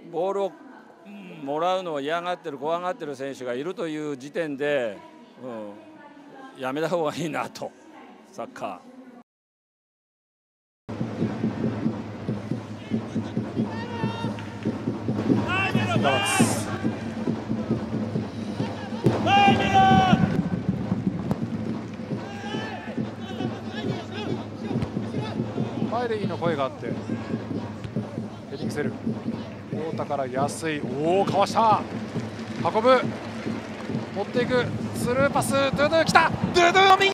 ボールをもらうのを嫌がってる怖がってる選手がいるという時点で、やめた方がいいなと。サッカー前でいいの声があってヘディングセル太田から安いおおかわした運ぶ持っていくスルーパスドゥドゥ来たドゥドゥの右